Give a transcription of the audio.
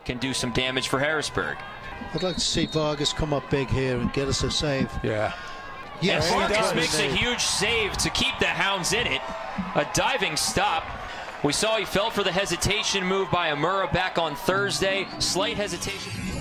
can do some damage for Harrisburg. I'd like to see Vargas come up big here and get us a save. Yeah. Yes, And Vargas makes a huge save to keep the Hounds in it. A diving stop. We saw he fell for the hesitation move by Amura back on Thursday. Slight hesitation.